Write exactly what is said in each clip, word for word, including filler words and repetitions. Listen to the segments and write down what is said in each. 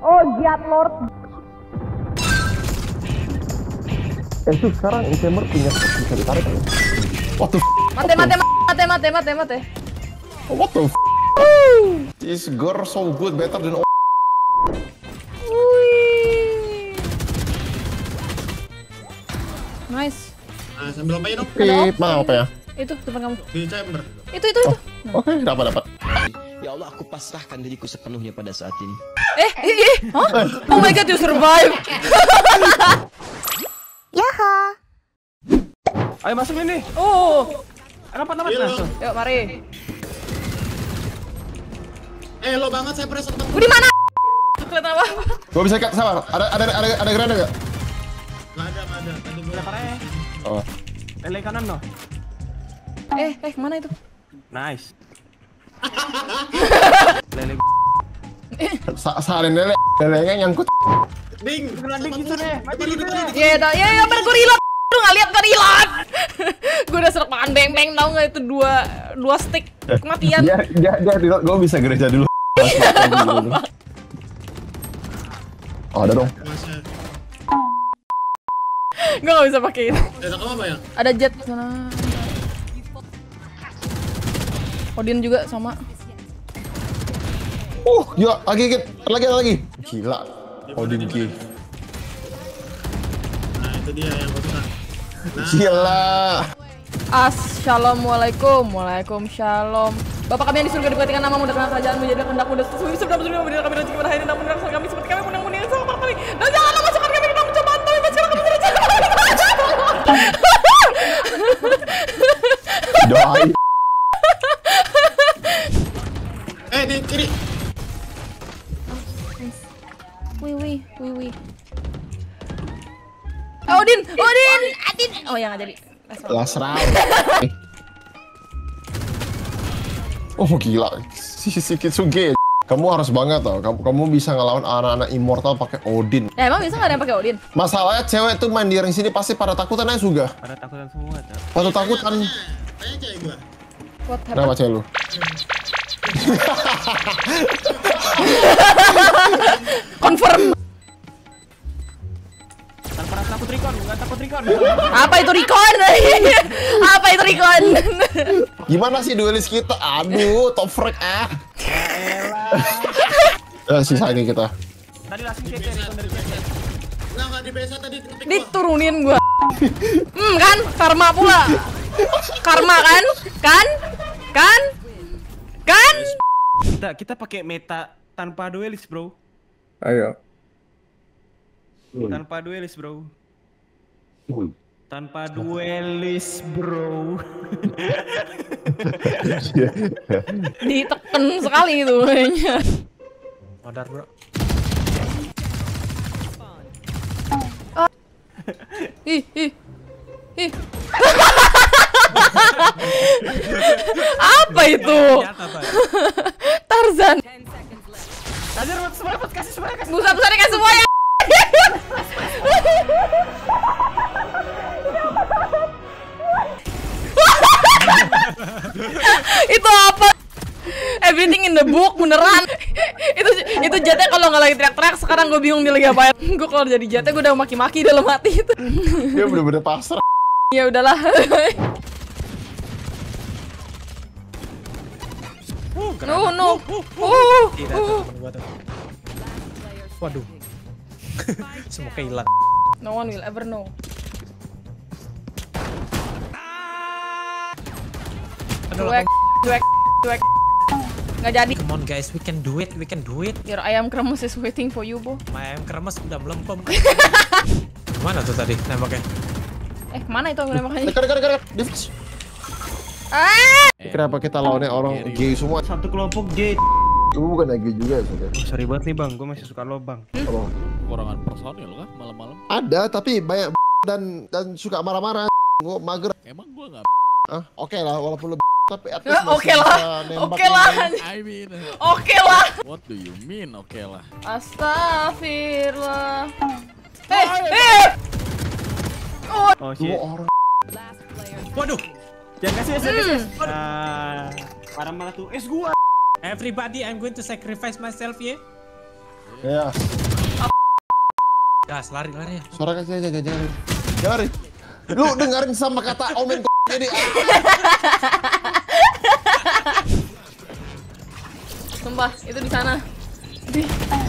Oh, Giat Lord. Eh itu sekarang Incemer punya bisa ditarik kan? What the f***? Mate, mate, mate, mate, mate, mate. What the f***? This girl so good, better than all. Nice. Nah, sambil apa ya dong? Pip, mau apa ya? Itu depan kamu. Di chamber. Itu itu itu. Oh, oke, okay, dapat dapat. Ya Allah, aku pasrahkan diriku sepenuhnya pada saat ini. Eh, eh, eh. Hah? Oh my god, you survive. Yaha. Ayo masuk ini. Oh. Rapat rapat Iya, masuk. Yuk, mari. Eh, lo banget saya press tempat. Di mana? Kelihatan apa? Gua bisa cut sama. Ada ada ada ada granada enggak? Enggak ada, enggak ada. Tadi gue Lempar aja. Oh. Lele kanan no. Eh, eh, kemana itu? Nice. Lele. Sa salin lele. Lelenya nyangkut. ding. Landing gitu deh. Mati gitu deh. Ya, dah, ya, ya, ber gorila. Lu nggak lihat gorila? Gue udah serak makan beng-beng, tau nggak itu dua dua stick kematian. Dia dia dia reload. Gua bisa gereja dulu. Oh, ada dong. Masa. Gue nggak bisa pakai itu. Eh, kamu apa ya? Ada jet sana. Odin juga sama. Uh, ya lagi lagi lagi lagi. Gila. Odin G. Nah, itu dia yang gue suka. Nah, Gila. Assalamualaikum, waalaikumsalam. Bapak kami yang di surga diberkatikan namamu, datanglah kerajaan menjadi kehendak-Mu dan sesuai sebelum sebelumnya memberikan kami rezeki pada hari ini, namun raksasa kami seperti kami menang menang sama kami. Dan janganlah masukkan kami ke dalam cobaan, tapi berikanlah kami rezeki. Doi. eh di kiri. Wih wih wih wih. Odin, Odin, Odin. Oh ya nggak jadi. Last round. Oh gila, si si Kitsuge. Kamu harus banget tau. Kamu kamu bisa ngelawan anak-anak immortal pakai Odin. Ya emang bisa nggak ada yang pakai Odin? Masalahnya cewek tuh main di ring sini pasti pada takutan aja juga. Pada takutan semua. Cak. Pada takutan. Tanya cewek gua. What Kenapa happened? cewek lu? Confirm. Tanpa rasa takut recon, nggak takut recon. Apa itu recon? Apa itu recon? Gimana sih duelis kita? Aduh, top frag ah. Ya sisa ini kita. Tadi langsung C C recon dari C C. Enggak, enggak di besa tadi ketik gua. Diturunin gua. Hmm kan, karma pula. Karma kan? Kan? Kan? Kan? Kita kita pakai meta tanpa duelis, bro. Ayo. Tanpa duelis, bro. Tanpa duelis, bro. Diteken sekali itu kayaknya. Modar, bro. Ah. Ih, ih. Ih. Apa itu? Tarzan. Tarzan, semua kasih semua kasih. Busa besar kan semua ya. Itu apa? Everything in the book beneran. itu itu Jatnya kalau nggak lagi teriak-teriak, sekarang gue bingung dia lagi apa. Gue kalau jadi Jatnya gue udah maki-maki dalam hati itu. Dia bener-bener pasrah. Ya udahlah. No no. Uh, uh. Waduh. Semua kehilang. No one will ever know. Cuek, cuek, cuek. Nggak jadi. Come on guys, we can do it, we can do it. Your ayam kremes is waiting for you, Bo. My ayam kremes udah melempem. Mana tuh tadi nembaknya? Eh, mana itu nembaknya? Dekat dekat dekat. Defense. Ah! Kenapa kita lawannya orang gay semua? Satu kelompok gay. Lu bukan gay juga ya, Saudara? Oh, sorry banget nih, Bang. Gue masih suka lo, Bang. Apa? Kurangan personil kah malam-malam? Ada tapi banyak dan dan suka marah-marah. Gua mager. Emang gua nggak. Ah, oke lah walaupun lu tapi at Eh, least Oke masih lah, bisa nembak oke lah, ini. I mean, oke lah. what do you mean? Oke lah. Astagfirullah. Eh, eh. Oh, Oh, Dua shit. orang. Waduh, Jangan kasih S S S. Nah, parah malah tuh. Es gua. everybody I'm going to sacrifice myself ya. Ya. Gas, lari, lari. Suara kasih aja, jangan. Jangan lari. Lu dengerin sama kata Omen jadi. Sumpah, itu di sana. Di.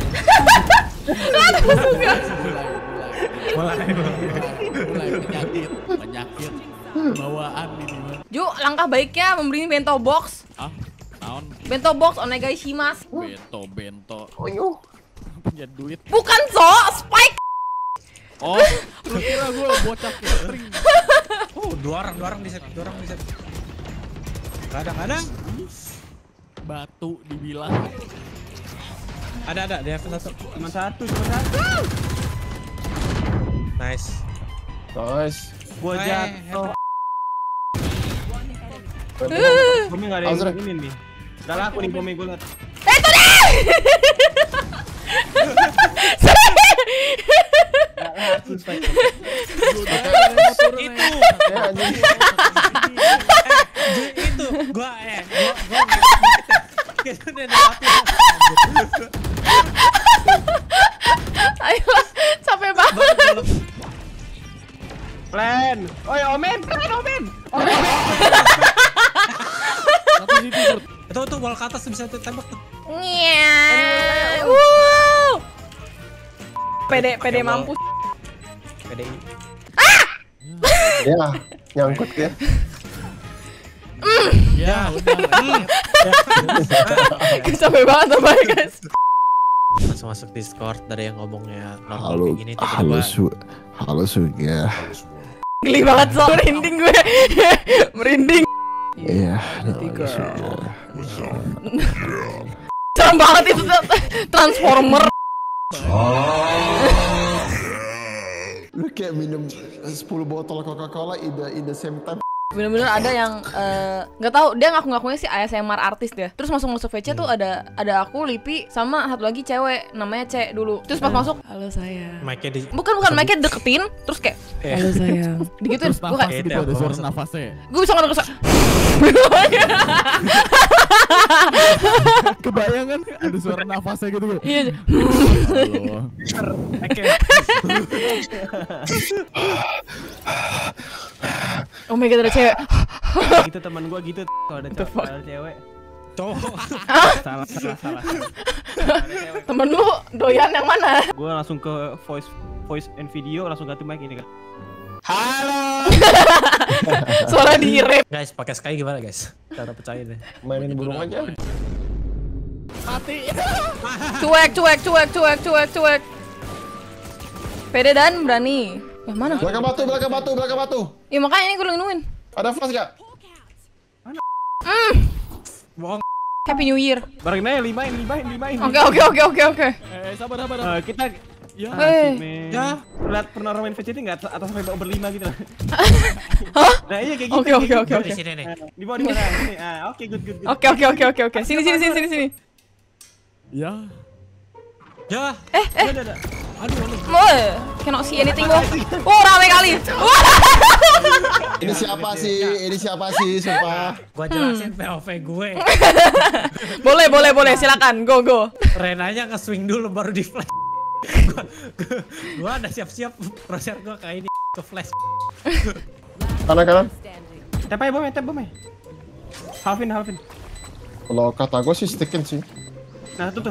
Mulai, Mulai penyakit, penyakit bawaan ini mah. Ju, langkah baiknya membeli bento box. Ah, naon? Bento box onegai shimasu. Bento, bento. Oh, yo. Punya duit. Bukan so, Spike. Oh, lu kira gua bocah catering. Oh, dua orang, dua orang di set, dua orang di set. Kadang-kadang Batu dibilang. ada ada dia satu. Cuma satu, cuma satu. Nice. Nice. Gua Eh, jatuh. Bomnya nggak ada yang Azra. ini nih. Gak laku nih bomnya gue liat. Eh, itu deh. Gak laku Spike. Itu, Ya anjing. eh, itu, gua eh, gua gua kita udah dapat. Ayolah, capek banget. Plan. Oh ya Omen, plan Omen. Satu situ Bro. Itu tuh wall ke atas bisa tuh tembak tuh. Nyeaa. Wow. Pede, pede mampus. P D I. Ya, nyangkut ya. Ya, udah. Capek banget sama ya, guys. Langsung masuk Discord dari yang ngomongnya normal Halo, kayak gini halo tiba-tiba. su, halo su, ya. Geli banget so, merinding gue. Merinding. Iya, halo su, ya. Serem banget itu Transformer. Lu kayak minum sepuluh botol Coca-Cola in the, in the same time. Bener-bener ada yang nggak uh, tahu dia ngaku-ngakunya sih A S M R artis dia. Terus masuk-masuk V C tuh ada ada aku, Lipi, sama satu lagi cewek namanya C dulu. Terus pas masuk, halo sayang. Mic-nya di Bukan bukan mic-nya deketin, terus kayak halo sayang. Digituin, Terus gue nafas kayak gitu ada suara nafasnya. gue bisa ngedenger. Kebayangan ada suara nafasnya gitu gue. Iya. Halo. Oke. Oh my god, ada cewek. Gitu teman gua gitu kalau ada cewek, kalau ada cewek. cowok. Salah, salah, salah. Temen lu doyan yang mana? Gua langsung ke voice voice and video langsung ganti mic ini kan. Halo. Suara di rap. Guys, pakai Sky gimana guys? Cara percaya deh. Mainin burung aja. Mati. Cuek, cuek, cuek, cuek, cuek, cuek. Pede dan berani. Yang mana? Belakang batu, belakang batu, belakang batu. Ya makanya ini gue lagi nungguin. Ada flash gak? Mm. Bohong. Happy New Year. Barangin aja limain, limain, limain. Oke, oke, oke, oke, oke. Eh, sabar, sabar. Eh, kita Ya. Eh. men. Ya. Lihat pernah orang main V C T nggak atas sampai berlima gitu lah. Hah? Nah iya kayak gitu. Oke, oke, oke, oke. Di sini nih. Di bawah di mana? Ini. Ah, oke, good, good, good. Oke, oke, oke, oke, oke. Sini, sini, sini, sini, sini. Ya. Ya. Eh, eh. Ada, ada. Aduh, aduh. Woi, cannot see anything, bro. Oh, rame kali. Wah. Ini siapa sih? Ini siapa sih? Sumpah. Gua jelasin P O V gue. Boleh, boleh, boleh. Silakan. Go, go. Renanya nge-swing dulu baru di flash. gua, gua, gua ada siap-siap proses gua kayak ini ke flash. Kanan kanan. Tap aja bomnya, tap bomnya. Halvin, halvin. Kalau kata gue sih stickin sih. Nah, tuh tuh.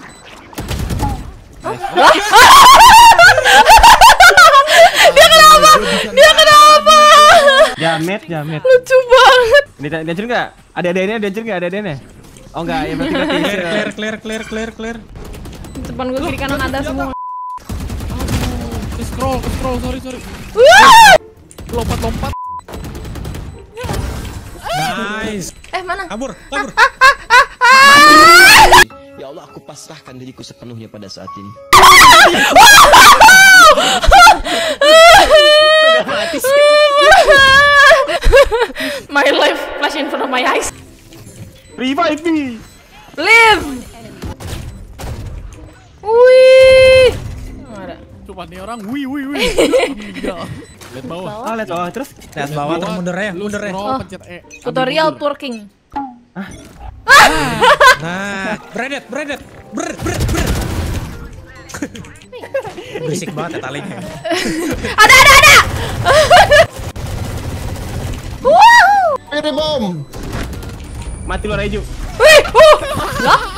Dia kenapa? Dia kenapa? Jamet, jamet. Lucu banget. Ini dia dia nggak? Ada adanya, dia nggak? Ada adanya? Oh enggak, ya berarti berarti. Clear, clear, clear, clear, clear, clear. Depan gue kiri kanan ada semua. Ke scroll, ke scroll, sorry, sorry. Wah! Lompat-lompat. Nice. Eh, mana? Kabur, kabur. Ya Allah, aku pasrahkan diriku sepenuhnya pada saat ini. My life flash in front of my eyes. Revive me. Live. Wih. Oh, ada. Cuma nih orang, wih, wih, wih. Meninggal. Lihat bawah. Oh, lihat bawah terus. Lihat bawah terus mundur ya, Lu mundur ya. scroll, Oh. pencet E. Ambil Tutorial mundur. twerking. Nah, bredet, bredet, ber, ber, ber. Berisik banget ya talinya. Ada ada ada. Wow. Ini bom. Mati lo Reju. Wih, uh. Lah.